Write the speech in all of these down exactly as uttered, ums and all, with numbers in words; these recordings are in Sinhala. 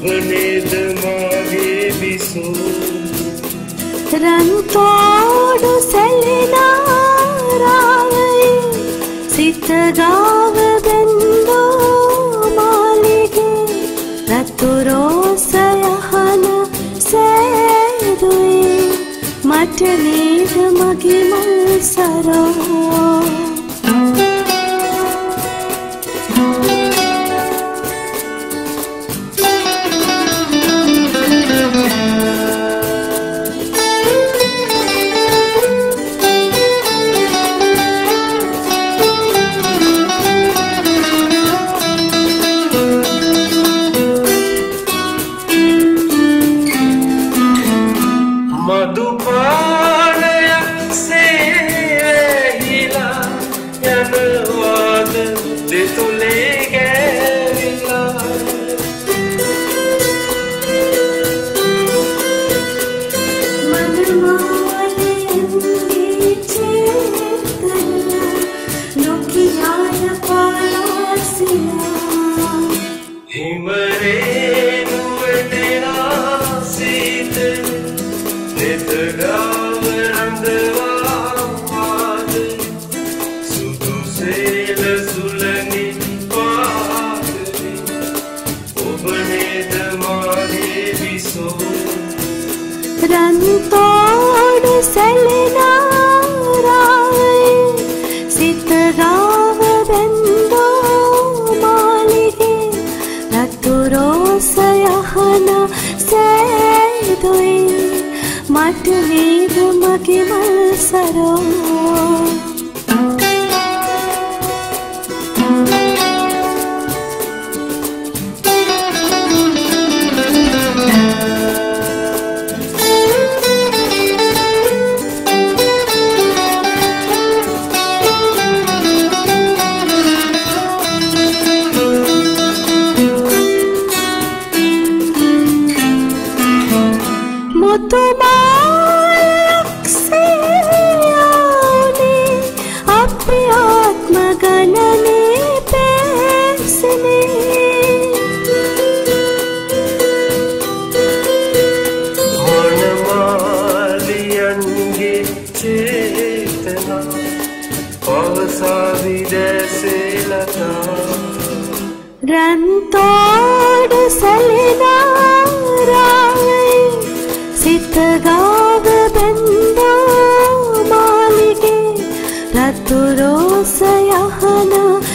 නේද මාගේ බිසෝ රන් තෝඩු සැලෙනා රාවයි සිත ගාව බැන්දෝ මාලිගේ රතු රෝස යහන සෑදුවේ මට නේද මගේ මල් සරෝ මදුපානයක් සේවිලා යනවාද දෙතුලේ ගෑවිලා මනමාලෙන්ගේ චේතන නොකියාය පාලාසිලා හිමරේ නුවටෙනා සීත නිතගාව රඳවාද සුදු සේල සුළඟි පාදවි ඔබ නේද මාගේ බිසෝ රන් තෝඩු සැලෙනා රාවයි සිත ගාව බැන්දෝ මාලිගේ රතු රෝස යහන සෑදුවේ මට නේද මගේ මල් සරෝ මුතුමාලක් සේයානේ අපේ ආත්ම ගණනේ පැසනේ මොනමාලියන්ගේ චේතනා පවසාවි දැසෙලතා රන් තෝඩු සැලෙනා රාවයි සිත ගාව බැන්දෝ මාලිගේ රතු රෝස යහන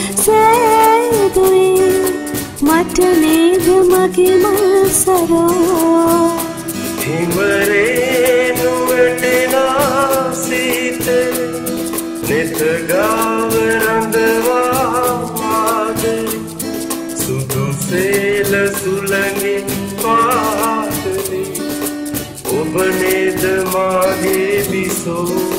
සෑදුවේ මට නේද මගේ මල් සරෝ හිමරේ නුවටෙනා සීත නිතගාව රඳවාද සුදු සේල සුළඟි පාදවි ඔබ නේද මාගේ බිසෝ